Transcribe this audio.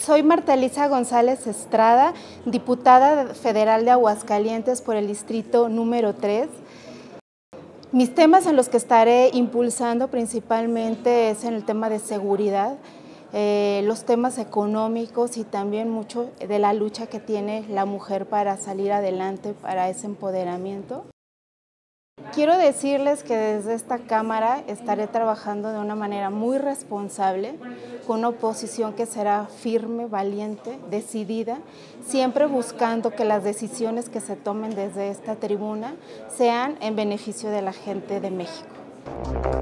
Soy Marta Elisa González Estrada, diputada federal de Aguascalientes por el distrito número 3. Mis temas en los que estaré impulsando principalmente es en el tema de seguridad, los temas económicos y también mucho de la lucha que tiene la mujer para salir adelante, para ese empoderamiento. Quiero decirles que desde esta Cámara estaré trabajando de una manera muy responsable, con una oposición que será firme, valiente, decidida, siempre buscando que las decisiones que se tomen desde esta tribuna sean en beneficio de la gente de México.